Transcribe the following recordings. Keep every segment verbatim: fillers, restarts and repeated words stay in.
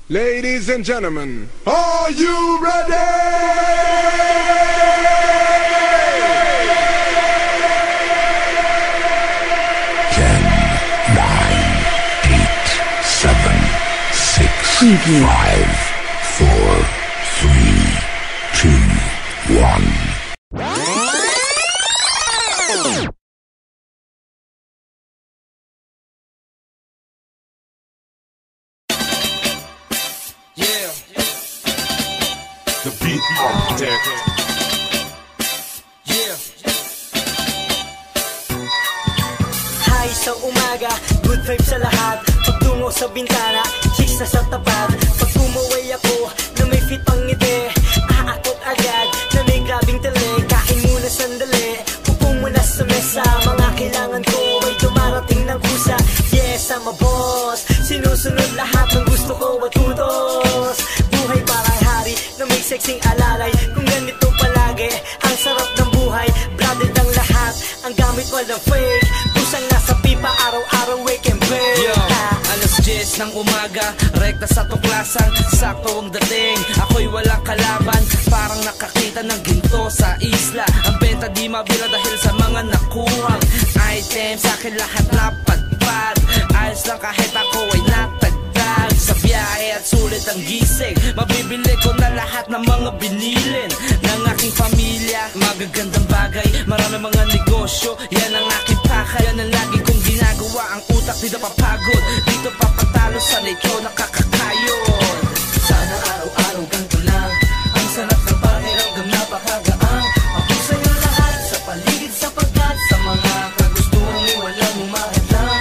Ladies and gentlemen, are you ready? Ten, nine, eight, seven, six, five, four, three, two, one. Yeah, the beat architect. Yeah. Hi sa umaga, good vibes sa lahat. Pagtungo sa bintana, chicks na sa tapat. Pag umuwi ako na may fit pang ngiti, aakot agad na may grabing tali. Kain muna sandali, upo muna sa mesa. Mga kailangan ko ay dumarating ng kusa. Yes, I'm a boss, sinusunod lahat ng gusto ko at utos. Buhay parang hari na may sexing alalay. Kung ganito palagi, ang sarap ng buhay. Branded ang lahat, ang gamit walang fake. Pusang nasa pipa, araw-araw wake and bake. Yo, alas diyes ng umaga, rekta sa tuklasan, sakto ang dating. Ako'y walang kalaban, parang nakakita ng ginto sa isla. Ang benta di mabila dahil sa mga nakuhang items. Sa akin lahat napadpad, ayos lang kahit ako ay natagdag. Sa biyahe at sulit ang gising, mabibili ko na lahat ng mga binilin ng aking pamilya. Magagandang bagay, marami mga negosyo, yan ang aking pakay. Yan ang lagi kong ginagawa, ang utak di napapagod. Dito papatalo sa lecho, nakakakayod. Sana araw-araw ganito lang, ang sarap ng pakiramdam, napakagaan. Ako sa'yo lahat, sa paligid sapagkat sa mga kagustuhan mo walang umahadlang.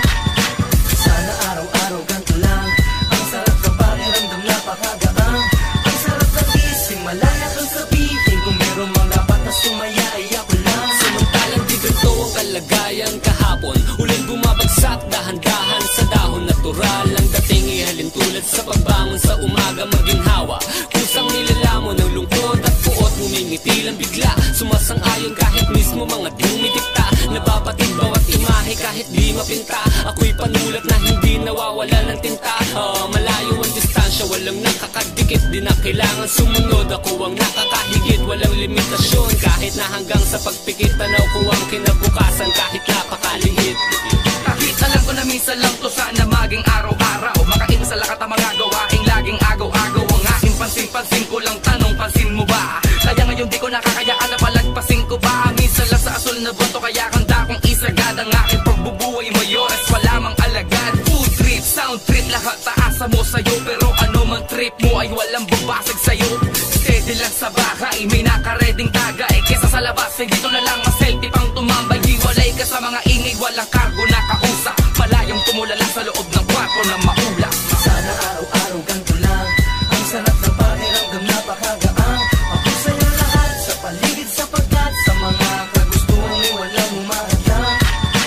Sana araw-araw ganito lang, ang sarap ng pakiramdam, napakagaan. Ang sarap ng gising, malaya kang sabihin, kung meron mang dapat na sumaya ay ako lang. Samantalang di ganito ang kalagayan kahapon, ulit bumabagsak dahan-dahan sa dahon. Natural ang dating ihalin tulad sa pagbangon sa umaga, maginhawa. Kusang nilalamon ng lungkot at puot, ngumingiti lang bigla. Sumasang-ayon kahit mismo mga dumidikta, nababatid bawat imahe kahit di mapinta. Ako'y panulat na hindi nawawala ng tinta. Oh, malayo ang distansya, walang nakakadikit, di na kailangan sumunod. Ako ang nakakahigit, walang limitasyon. Kahit na hanggang sa pagpikit, tanaw ko ang kinabukasan kahit napakaliit. Kahit alam ko na minsan lang to sana maging araw-araw, makain sa lakat ang mga gawaing laging agaw-agaw. Ang aking pansin-pansin ko lang tanong, pansin mo ba? Kaya ngayon di ko nakakayaan na palagpasin ko pa. Minsan lang sa asul na boto, kaya kanda kong isagad ang aking pagbubuhay mayores, wala mang alagad. Food trip, sound trip, lahat taasa mo sa'yo. Pero ano man trip mo ay walang babasag sa'yo. Steady lang sa bahay, may nakareding tagay. Kesa sa labas ay dito na lang maselfie pang tumambay. Hiwalay ka sa mga ingay, walang kargo na kausap. Malayong tumulala sa loob ng kwarto na maulap. Sana araw-araw ganito lang, ang sarap ng pakiramdam, napakagaan. Ako sa'yo lahat, sa paligid sapagkat sa mga kagustuhan mo walang umahadlang.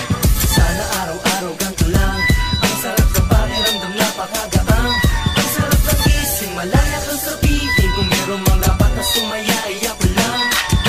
Sana araw-araw ganito lang, ang sarap ng pakiramdam, napakagaan. Ang sarap ng gising, malaya kang sabihin, kung meron mang dapat na sumaya ay ako lang.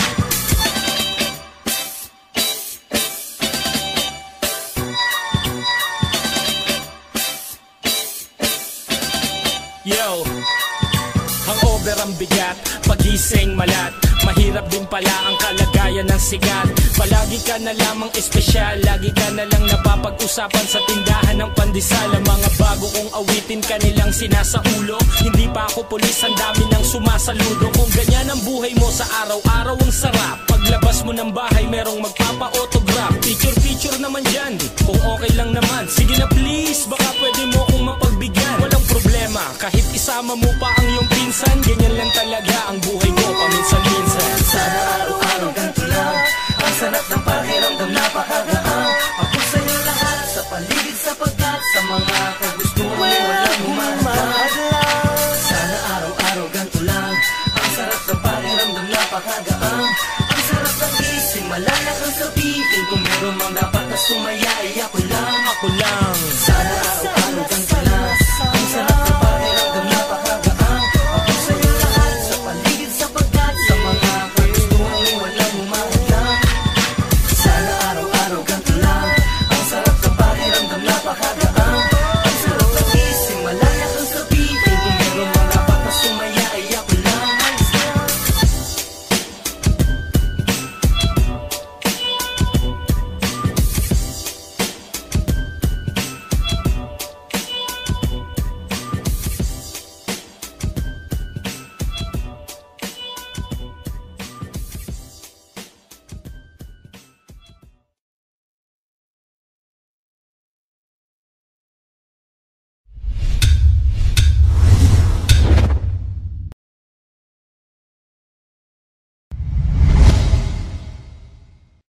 Yo, hangover ang bigat, pagising malat. Mahirap din pala ang kalagayan ng sigat. Palagi ka na lamang espesyal, lagi ka na lang napapag-usapan sa tindahan ng pandesal. Ang mga bago kong awitin kanilang sinasaulo. Hindi pa ako pulis, ang dami nang sumasaludo. Kung ganyan ang buhay mo sa araw-araw, ang sarap. Paglabas mo ng bahay, merong magpapa-autograph. Picture-picture naman dyan, kung okay lang naman. Sige na please, baka pwede mo akong mapagbigyan. Walang problema, kahit isama mo pa ang iyong pinsan. Ganyan lang talaga ang buhay ko paminsan-minsan. Sana araw-araw ganito lang, ang sarap ng pakiramdam, napakagaan. Ako sa'yo lahat, sa paligid sapagkat sa mga